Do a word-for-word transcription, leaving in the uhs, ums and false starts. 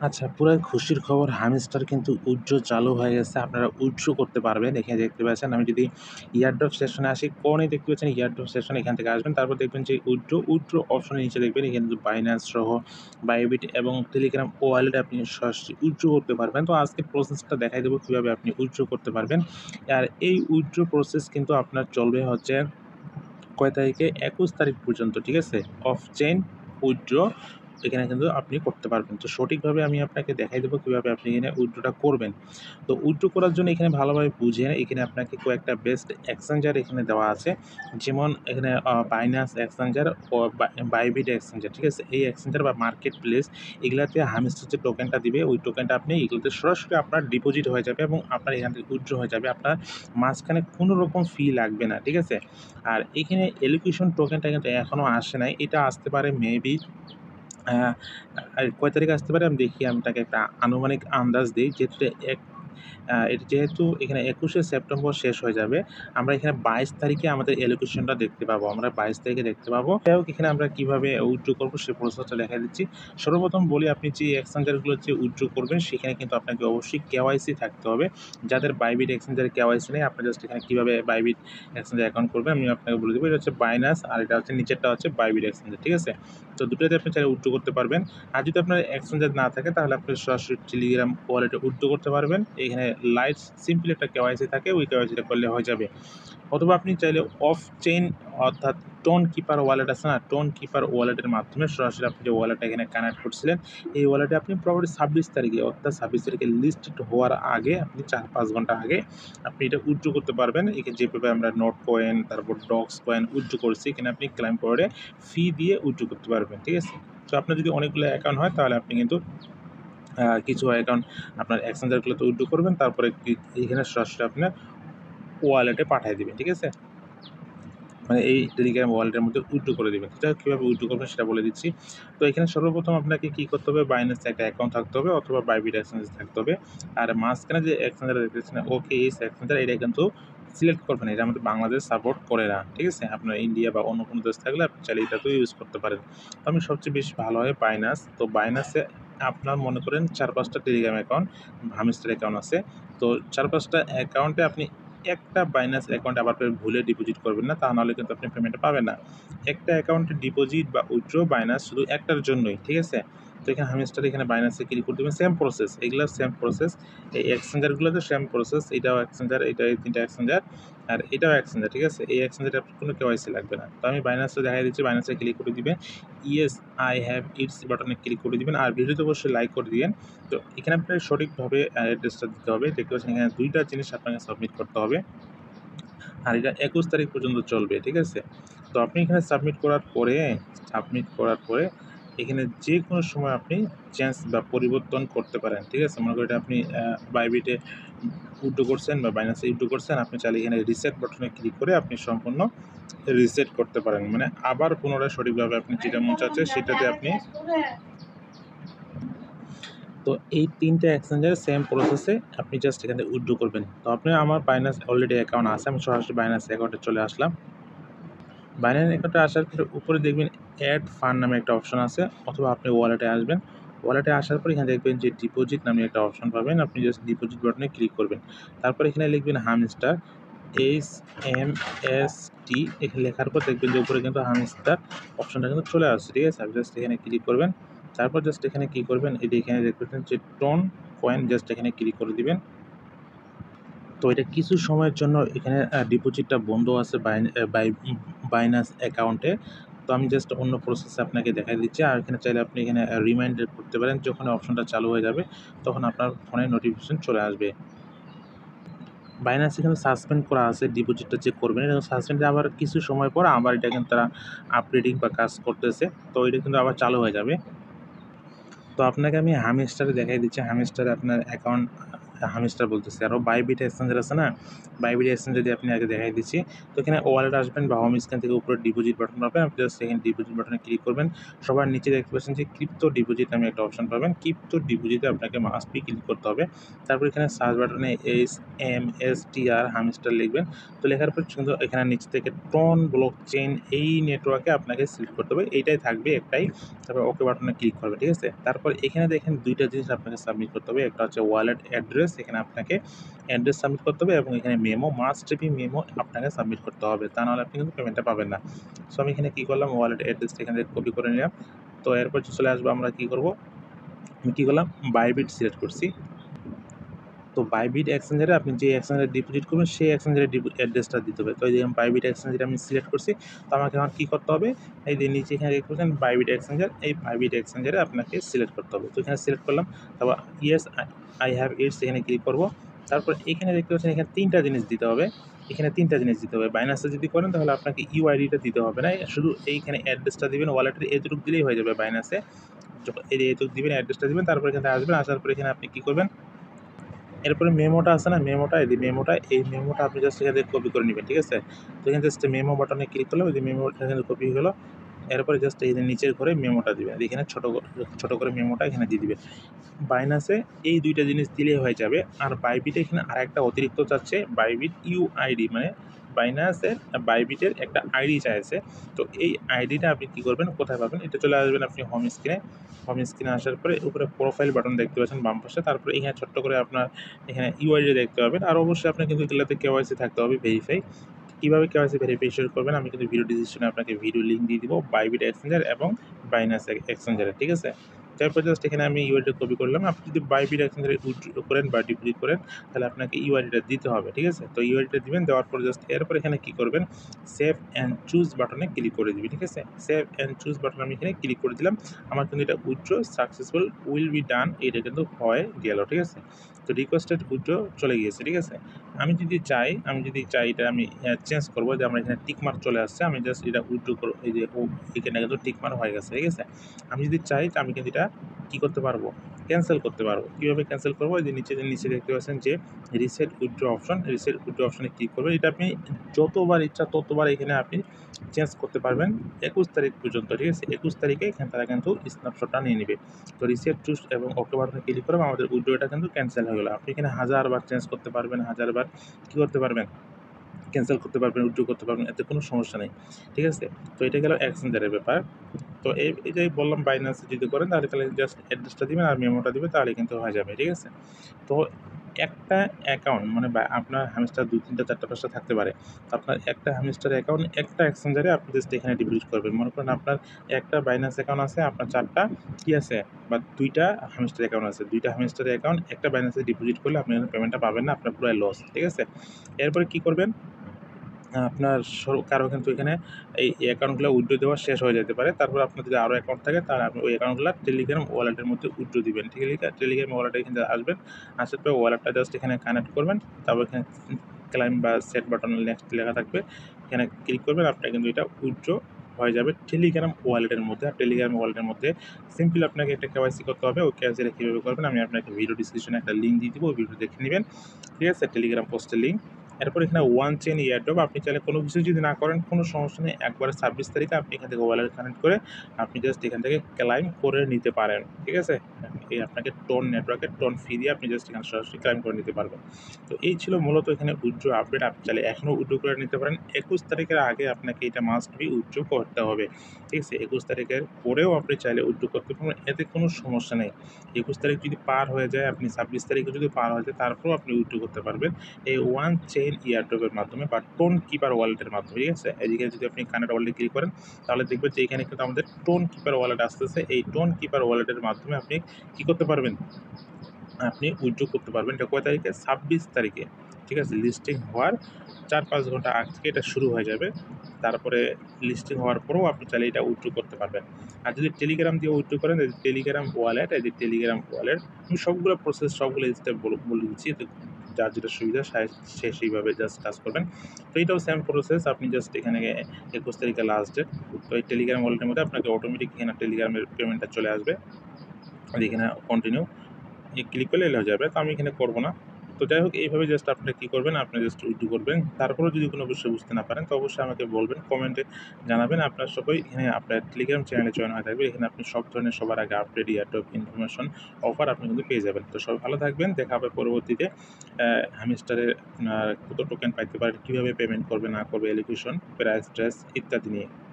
আচ্ছা, পুরাই খুশির খবর হামস্টার কিন্তু উইথড্র চালু হয়ে গেছে। আপনারা উইথড্র করতে পারবেন। এখানে দেখতে পাচ্ছেন আমি যদি এয়ারড্রপ সেকশনে আসি, কোণে দেখতে পাচ্ছেন এয়ারড্রপ সেকশন এখান থেকে আসবেন। তারপর দেখবেন যে উইথড্র, উইথড্র অপশনের নিচে দেখবেন এখানে কিন্তু বাইন্যান্স সহ বাইবিট এবং টেলিগ্রাম ওয়ালেটে আপনি সরাসরি উইথড্র করতে পারবেন। তো আজকের প্রসেসটা দেখাই দেব কিভাবে আপনি উইথড্র করতে পারবেন। আর এই উইথড্র প্রসেস কিন্তু আপনার চলবে হচ্ছে কয় তারিখে? একুশ তারিখ পর্যন্ত, ঠিক আছে? অফ চেইন উইথড্র এখানে কিন্তু আপনি করতে পারবেন। তো সঠিকভাবে আমি আপনাকে দেখাই দেবো কীভাবে আপনি এখানে উইথড্রটা করবেন। তো উইথড্র করার জন্য এখানে ভালোভাবে বুঝে এখানে আপনাকে কয়েকটা বেস্ট এক্সচেঞ্জার এখানে দেওয়া আছে। যেমন এখানে আ বাইন্যান্স এক্সচেঞ্জার ও বা বাইবিট এক্সচেঞ্জার, ঠিক আছে? এই এক্সচেঞ্জার বা মার্কেট প্লেস এগুলাতে হামস্টার যে টোকেনটা দিবে ওই টোকেনটা আপনি এগুলোতে সরাসরি আপনার ডিপোজিট হয়ে যাবে এবং আপনার এখান থেকে উইথড্র হয়ে যাবে। আপনার মাঝখানে কোনো রকম ফি লাগবে না, ঠিক আছে? আর এখানে এলোকেশন টোকেনটা কিন্তু এখনও আসে নাই। এটা আসতে পারে মেবি আ আর কয় তারিখে আসতে পারে আমি দেখি আমি আপনাকে একটা আনুমানিক আন্দাজ দেই। যেহেতু এক আ এটা যেহেতু এখানে একুশে সেপ্টেম্বর শেষ হয়ে যাবে, আমরা এখানে বাইশ তারিখে আমাদের এলোকেশনটা দেখতে পাবো। আমরা বাইশ তারিখে দেখতে পাবো। যাই হোক এখানে আমরা কিভাবে উইথড্র করবো সেই প্রসেসটা দেখাই দিচ্ছি। সর্বপ্রথম বলি আপনি যে এক্সচেঞ্জারগুলোতে উইথড্র করবেন সেখানে কিন্তু আপনাকে অবশ্যই কেওয়াইসি থাকতে হবে। যাদের বাইবিট এক্সচেঞ্জারে কেওয়াইসি নেই আপনি জাস্ট এখানে কিভাবে বাইবিট এক্সচেঞ্জার অ্যাকাউন্ট করবেন আমি আপনাকে বলে দেবো। এটা হচ্ছে বাইন্যান্স আর এটা হচ্ছে নিচেরটা হচ্ছে বাইবিট এক্সচেঞ্জার, ঠিক আছে? তো দুটোতে আপনি চাইলে উইথড্র করতে পারবেন। আর যদি আপনার এক্সচেঞ্জার না থাকে তাহলে আপনি সরাসরি টেলিগ্রাম ওয়ালেটে উইথড্র করতে পারবেন। এখানে লাইট সিম্পল একটা কেওয়াইসি থাকে, ওই কেওয়াইসিটা করলে হয়ে যাবে। অথবা আপনি চাইলে অফ চেইন অর্থাৎ টোন কিপার ওয়ালেট আছে না? টোন কিপার ওয়ালেটের মাধ্যমে সরাসরি আপনি যে ওয়ালেটটা এখানে কানেক্ট করছিলেন, এই ওয়ালেটে আপনি প্রবাবলি ছাব্বিশ তারিখে অর্থাৎ ছাব্বিশ তারিখে লিস্টেড হওয়ার আগে আপনি চার পাঁচ ঘন্টা আগে আপনি এটা উইথড্র করতে পারবেন। এখানে যেভাবে আমরা নোট কয়েন, তারপর ডক্স কয়েন উইথড্র করছি, এখানে আপনি ক্লাইম করে ফি দিয়ে উইথড্র করতে পারবেন, ঠিক আছে? তো আপনার যদি অনেকগুলো অ্যাকাউন্ট হয় তাহলে আপনি কিন্তু আ কিছু অ্যাকাউন্ট আপনার এক্সচেঞ্জারগুলোতে উইথড্র করবেন। তারপরে কি এখানে সরাসরি আপনার ওয়ালেটে পাঠায় দিবেন, ঠিক আছে? মানে এই টেলিগ্রাম ওয়ালেটের মধ্যে উইথড্র করে দিবেন। সেটা কীভাবে উইথড্র করবেন সেটা বলে দিচ্ছি। তো এখানে সর্বপ্রথম আপনাকে কী করতে হবে? বাইন্যান্সে একটা অ্যাকাউন্ট থাকতে হবে অথবা বাইবিট এক্সচেঞ্জ থাকতে হবে। আর মাঝখানে যে এক্সচেঞ্জারটা দেখতেছেন ওকেএস এক্সচেঞ্জার এটা কিন্তু সিলেক্ট করবেন। এটা আমাদের বাংলাদেশ সাপোর্ট করে না, ঠিক আছে? আপনার ইন্ডিয়া বা অন্য কোনো দেশ থাকলে আপনি চাইলে এটাতেও ইউজ করতে পারেন। তো আমি সবচেয়ে বেশি ভালো হয় বাইন্যান্স। তো বাইন্যান্সে আপনার মনে করেন চার পাঁচ টা টেলিগ্রাম অ্যাকাউন্ট, হামস্টার অ্যাকাউন্ট আছে। তো চার পাঁচ টা অ্যাকাউন্টে আপনি একটা বাইন্যান্স অ্যাকাউন্টে আবার ফের ভুলে ডিপোজিট করবেন না, তা নাহলে কিন্তু আপনি পেমেন্টটা পাবেন না। একটা অ্যাকাউন্টে ডিপোজিট বা উইথড্র বাইন্যান্স শুধু একটার জন্যই, ঠিক আছে? তো এখানে হামস্টার এখানে বাইন্যান্সে ক্লিক করে দিবেন, সেম প্রসেস, এগুলা সেম প্রসেস। এই এক্সচেঞ্জারগুলোতে সেম প্রসেস। এটাও এক্সচেঞ্জার, এটা এই তিন টা এক্সচেঞ্জার আর এটাও এক্সচেঞ্জার, ঠিক আছে? এই এক্সচেঞ্জারে আপনার কোনো কেওয়াইসি লাগবে না। তো আমি বাইন্যান্সটা দেখাই দিচ্ছি, বাইন্যান্সে ক্লিক করে দিবেন। ইয়েস আই হ্যাভ ইটস বাটনে ক্লিক করে দিবেন আর ভিডিওতে অবশ্যই লাইক করে দিবেন। তো এখানে আপনাকে সঠিকভাবে অ্যাড্রেসটা দিতে হবে। দেখতে পাচ্ছেন এখানে দুই টা জিনিস আপনাকে সাবমিট করতে হবে। আর এটা একুশ তারিখ পর্যন্ত চলবে, ঠিক আছে? তো আপনি এখানে সাবমিট করার পরে সাবমিট করার পরে এখানে যেকোনো সময় আপনি চেঞ্জ বা পরিবর্তন করতে পারেন, ঠিক আছে? মনে করেন এটা আপনি আ বাইবিটে উইথড্র করছেন বা বাইন্যান্সে উইথড্র করছেন, আপনি চাইলে এখানে রিসেট বাটনে ক্লিক করে আপনি সম্পূর্ণ রিসেট করতে পারেন। মানে আবার পুনরায় সঠিকভাবে আপনি যেটা মন চাচ্ছে সেটাতে আপনি তো এই তিন টা এক্সচেঞ্জের সেম প্রসেসে আপনি জাস্ট এখানে উইথড্র করবেন। তো আপনি আমার বাইন্যান্স অলরেডি অ্যাকাউন্ট আছে। আমি সরাসরি বাইন্যান্স অ্যাকাউন্টে চলে আসলাম। বাইন্যান্স অ্যাকাউন্টে আসার পরে উপরে দেখবেন এড ফান্ড নামে একটা অপশন আছে অথবা আপনি ওয়ালেটে আসবেন। ওয়ালেটে আসার পর এখানে দেখবেন যে ডিপোজিট নামে একটা অপশন পাবেন। আপনি জাস্ট ডিপোজিট বাটনে ক্লিক করবেন। তারপর এখানে লিখবেন hamster H M S T এখানে লেখার পর দেখবেন যে উপরে কিন্তু হামস্টার অপশনটা কিন্তু চলে আসছে, ঠিক আছে? আপনি জাস্ট এখানে ক্লিক করবেন। তারপর জাস্ট এখানে কি করবেন? এই যে এখানে দেখতেছেন যে টোন কয়েন জাস্ট এখানে ক্লিক করে দিবেন। তো এটা কিছু সময়ের জন্য এখানে আ ডিপোজিটটা বন্ধ আছে বাইন অ্যা বাই বাইন্যান্স অ্যাকাউন্টে। তো আমি জাস্ট অন্য প্রসেস আপনাকে দেখাই দিচ্ছি। আর এখানে চাইলে আপনি এখানে আ রিমাইন্ডার করতে পারেন। যখন অপশনটা চালু হয়ে যাবে তখন আপনার ফোনে নোটিফিকেশন চলে আসবে। বাইন্যান্স এখানে সাসপেন্ড করা আছে ডিপোজিটটা যে করবেন এটা সাসপেন্ড আবার কিছু সময় পর আবার এটা কিন্তু তারা আপগ্রেডিং বা কাজ করতেছে। তো এটা কিন্তু আবার চালু হয়ে যাবে। তো আপনাকে আমি হামস্টারে দেখাই দিচ্ছি। হামস্টারে আপনার অ্যাকাউন্ট হামিস্টার বলতেছি। আরও বাইবিট এক্সচেঞ্জার আছে না? বাইবিট এক্সচেঞ্জ যদি আপনি আগে দেখাই দিচ্ছি। তো এখানে ওয়ালেট আসবেন বা হোম স্ক্রিন থেকে উপরে ডিপোজিট বাটন পাবেন। আপনি জাস্ট এখানে ডিপোজিট বাটনে ক্লিক করবেন। সবার নিচে দেখতে পাচ্ছেন যে ক্রিপ্টো ডিপোজিট নামে একটা অপশন পাবেন। ক্রিপ্টো ডিপোজিটে আপনাকে মাস্ট বি ক্লিক করতে হবে। তারপর এখানে সার্চ বাটনে এস এম এস টি আর হামিস্টার লিখবেন। তো লেখার পর কিন্তু এখানে নিচ থেকে ট্রন ব্লক চেইন এই নেটওয়ার্কে আপনাকে সিলেক্ট করতে হবে। এইটাই থাকবে একটাই। তারপর ওকে বাটনে ক্লিক করবেন, ঠিক আছে? তারপর এখানে দেখেন দুইটা জিনিস আপনাকে সাবমিট করতে হবে। একটা হচ্ছে ওয়ালেট অ্যাড্রেস, এখানে আপনাকে অ্যাড্রেস সাবমিট করতে হবে এবং এখানে মেমো মাস্ট বি মেমো আপনাকে সাবমিট করতে হবে। তা নাহলে আপনি কিন্তু পেমেন্টটা পাবেন না। সো আমি এখানে কী করলাম, ওয়ালেট অ্যাড্রেসটা এখান থেকে কপি করে নিলাম। তো এরপর চলে আসবো আমরা কী করব, আমি কী করলাম বাইবিট সিলেক্ট করছি। তো বাইবিট এক্সচেঞ্জারে আপনি যে এক্সচেঞ্জারে ডিপোজিট করবেন সেই এক্সচেঞ্জারের ডিপো অ্যাড্রেসটা দিতে হবে। তো এই যে বাইবিট এক্সচেঞ্জারে আমি সিলেক্ট করছি। তো আমাকে এখন কী করতে হবে, এই যে নিচে এখানে দেখতে পাচ্ছেন বাইবিট এক্সচেঞ্জার, এই বাইবিট এক্সচেঞ্জারে আপনাকে সিলেক্ট করতে হবে। তো এখানে সিলেক্ট করলাম, তারপর ইয়েস আই হ্যাভ ইটস এখানে ক্লিক করব। তারপর এখানে দেখতে পাচ্ছেন এখানে তিনটা জিনিস দিতে হবে। এখানে তিনটা জিনিস দিতে হবে। বাইন্যান্সে যদি করেন তাহলে আপনাকে ইউআইডিটা দিতে হবে না, শুধু এইখানে অ্যাড্রেসটা দিবেন, ওয়ালেটের এতটুকু দিলেই হয়ে যাবে। বাইন্যান্সে যখন এই যে এতটুকু দিবেন, অ্যাড্রেসটা দিবেন, তারপর এখানে আসবেন, আসার পর এখানে আপনি কী করবেন, এরপরে মেমোটা আছে না, মেমোটা এই যে মেমোটা এই মেমোটা আপনি জাস্ট এখান থেকে কপি করে নেবেন, ঠিক আছে? তো এখানে জাস্ট মেমো বাটনে ক্লিক করলে ওই যে মেমোটা এখানে কপি হয়ে গেল। এরপরে জাস্ট এই যে নিচের ঘরে মেমোটা দিবেন, এখানে ছোটো ছোটো করে মেমোটা এখানে দিয়ে দিবেন। বাইন্যান্সে এই দুইটা জিনিস দিলেই হয়ে যাবে। আর বাইবিটে এখানে আরেকটা অতিরিক্ত চাচ্ছে, বাইবিট ইউআইডি, মানে বাইন্যান্সের বাইবিটের একটা আইডি চাইছে। তো এই আইডিটা আপনি কী করবেন, কোথায় পাবেন, এটা চলে আসবেন আপনি হোম স্ক্রিনে। হোম স্ক্রিনে আসার পরে উপরে প্রোফাইল বাটন দেখতে পাচ্ছেন বাম পাশে, তারপরে এখানে ছোট্ট করে আপনার এখানে ইউআইডি দেখতে পাবেন। আর অবশ্যই আপনার কিন্তু এগুলোতে কেওয়াইসি থাকতে হবে, ভেরিফাই। কীভাবে কেওয়াইসি ভেরিফিকেশন করবেন আমি কিন্তু ভিডিও ডিসক্রিপশনে আপনাকে ভিডিও লিঙ্ক দিয়ে দিব, বাইবিট এক্সচেঞ্জার এবং বাইন্যান্স এক্সচেঞ্জারের, ঠিক আছে? তারপর জাস্ট এখানে আমি ইউআইডিটা কপি করলাম। আপনি যদি বাইবিট এক্সচেঞ্জারে উইথড্র করেন বা ডিপোজিট করেন তাহলে আপনাকে ইউআইডিটা দিতে হবে, ঠিক আছে? তো ইউআইডিটা দিবেন, দেওয়ার পর জাস্ট এরপর এখানে কী করবেন, সেভ অ্যান্ড চুজ বাটনে ক্লিক করে দিবেন, ঠিক আছে? সেভ অ্যান্ড চুজ বাটনে আমি এখানে ক্লিক করে দিলাম। আমার কিন্তু এটা withdraw successful will be done, এটা কিন্তু হয়ে গেল, ঠিক আছে? তো রিকোয়েস্টেড উইথড্র চলে গিয়েছে, ঠিক আছে? আমি যদি চাই আমি যদি চাই এটা আমি চেঞ্জ করবো, যে আমার এখানে টিক মার্ক চলে আসছে, আমি জাস্ট এটা উইথড্র করবো, এই যে ও এখানে কিন্তু টিক মার্ক হয়ে গেছে, ঠিক আছে? আমি যদি চাই আমি কিন্তু এটা কী করতে পারবো, ক্যান্সেল করতে পারবো। কীভাবে ক্যান্সেল করবো, এই যে নিচে নিচে দেখতে পাচ্ছেন যে reset withdraw option, reset withdraw অপশনে ক্লিক করবেন। এটা আপনি যতবার ইচ্ছা ততবার এখানে আপনি চেঞ্জ করতে পারবেন একুশ তারিখ পর্যন্ত, ঠিক আছে? একুশ তারিখে এখানে তারা কিন্তু স্ন্যাপশটটা নিয়ে নেবে। তো রিসেট চুজ এবং ওকে বাটনে ক্লিক করে আমাদের উইথড্রটা কিন্তু ক্যান্সেল হয়ে গেল। আপনি এখানে হাজারবার চেঞ্জ করতে পারবেন, হাজারবার কী করতে পারবেন, ক্যান্সেল করতে পারবেন, উইথড্র করতে পারবেন, এতে কোনো সমস্যা নেই, ঠিক আছে? তো এটা গেল এক্সচেঞ্জারের ব্যাপার। তো এই এটাই বললাম, বাইন্যান্সে যদি করেন তাহলে তাহলে জাস্ট অ্যাড্রেসটা দিবেন আর মেমোটা দিবেন, তাহলে কিন্তু হয়ে যাবে, ঠিক আছে? তো একটা অ্যাকাউন্ট মানে বা আপনার হ্যামস্টার দুই তিনটা চারটা পাঁচটা থাকতে পারে। আপনার একটা হ্যামস্টার অ্যাকাউন্ট একটা এক্সচেঞ্জারে আপনি জাস্ট এখানে ডিপোজিট করবেন। মনে করেন আপনার একটা বাইন্যান্স অ্যাকাউন্ট আছে, আপনার চারটা কী আছে বা দুইটা হ্যামস্টার অ্যাকাউন্ট আছে। দুইটা হ্যামস্টার অ্যাকাউন্ট একটা বাইন্যান্সে ডিপোজিট করলে আপনি পেমেন্টটা পাবেন না, আপনার পুরাই লস, ঠিক আছে? এরপরে কী করবেন, আপনার কারো কিন্তু এখানে এই অ্যাকাউন্টগুলো উইথড্র দেওয়া শেষ হয়ে যেতে পারে। তারপর আপনার যদি আরও অ্যাকাউন্ট থাকে তাহলে আপনি ওই অ্যাকাউন্টগুলো টেলিগ্রাম ওয়ালেটের মধ্যে উইথড্র দিবেন, ঠিক আছে? টেলিগ্রাম ওয়ালেটে এখানে আসবেন, আসার পর ওয়ালেটটা জাস্ট এখানে কানেক্ট করবেন। তারপর এখানে ক্লাইম বা সেট বাটন নেক্সট লেখা থাকবে, এখানে ক্লিক করবেন, আপনার কিন্তু এটা উইথড্র হয়ে যাবে টেলিগ্রাম ওয়ালেটের মধ্যে। আর টেলিগ্রাম ওয়ালেটের মধ্যে সিম্পল আপনাকে একটা কেওয়াইসি করতে হবে। ওই কেওয়াইসিটা কীভাবে করবেন আমি আপনাকে ভিডিও ডিসক্রিপশনে একটা লিঙ্ক দিয়ে দিব, ওই ভিডিও দেখে নেবেন, ঠিক আছে? টেলিগ্রাম পোস্টের লিঙ্ক। এরপর এখানে ওয়ান চেইন এয়ারড্রপ, আপনি চাইলে কোনো কিছু যদি না করেন কোনো সমস্যা নেই, একবারে ছাব্বিশ তারিখে আপনি এখান থেকে ওয়ালেট কানেক্ট করে আপনি জাস্ট এখান থেকে ক্লাইম করে নিতে পারেন, ঠিক আছে? এই আপনাকে টোন নেটওয়ার্কের টোন ফি দিয়ে আপনি জাস্ট এখানে সরাসরি ক্লাইম করে নিতে পারবেন। তো এই ছিল মূলত এখানে উইথড্র আপডেট। আপনি চাইলে এখনও উইথড্র করে নিতে পারেন। একুশ তারিখের আগে আপনাকে এটা মাস্ট বি উইথড্র করতে হবে, ঠিক আছে? একুশ তারিখের পরেও আপনি চাইলে উইথড্র করতে পারবেন, এতে কোনো সমস্যা নেই। একুশ তারিখ যদি পার হয়ে যায়, আপনি ছাব্বিশ তারিখে যদি পার হয়ে যায় তারপরেও আপনি উইথড্র করতে পারবেন এই ওয়ান চেইন এয়ারড্রপের মাধ্যমে বা টোন কিপার ওয়ালেটের মাধ্যমে, ঠিক আছে? এদিকে যদি আপনি কানেক্ট ওয়ালেটে ক্লিক করেন তাহলে দেখবেন যে এখানে কিন্তু আমাদের টোন কিপার ওয়ালেট আসতেছে। এই টোন কিপার ওয়ালেটের মাধ্যমে আপনি কী করতে পারবেন, আপনি উইথড্র করতে পারবেন। এটা কয় তারিখে, ছাব্বিশ তারিখে, ঠিক আছে? লিস্টিং হওয়ার চার পাঁচ ঘন্টা আগ থেকে এটা শুরু হয়ে যাবে। তারপরে লিস্টিং হওয়ার পরেও আপনি চাইলে এটা উইথড্র করতে পারবেন। আর যদি টেলিগ্রাম দিয়ে উইথড্র করেন, এই টেলিগ্রাম ওয়ালেট, এই যে টেলিগ্রাম ওয়ালেট, আমি সবগুলো প্রসেস সবগুলো স্টেপ বলে দিচ্ছি, যার যেটা সুবিধা সে সেইভাবে জাস্ট কাজ করবেন। তো এইটাও সেম প্রসেস, আপনি জাস্ট এখানে একুশ তারিখে লাস্ট ডেট। তো এই টেলিগ্রাম ওয়ালেটের মধ্যে আপনাকে অটোমেটিক এখানে টেলিগ্রামের পেমেন্টটা চলে আসবে। আর এখানে কন্টিনিউ ক্লিক করলে এলে হয়ে যাবে। তো আমি এখানে করবো না, তো যাই হোক এইভাবে জাস্ট আপনারা কী করবেন, আপনারা জাস্ট উইথড্র করবেন। তারপরেও যদি কোনো বিষয় বুঝতে না পারেন তো অবশ্যই আমাকে বলবেন, কমেন্টে জানাবেন। আপনারা সবাই এখানে আপনার টেলিগ্রাম চ্যানেলে জয়েন হয়ে থাকবে। এখানে আপনি সব ধরনের সবার আগে আপডেট, এয়ারড্রপ, ইনফরমেশন, অফার আপনি কিন্তু পেয়ে যাবেন। তো সবাই ভালো থাকবেন। দেখা হবে পরবর্তীতে অ্যা হ্যামস্টারে আপনার কত টোকেন পাইতে পারেন, কীভাবে পেমেন্ট করবে না করবে, এলোকেশন, প্রাইস, ট্রেস ইত্যাদি নিয়ে।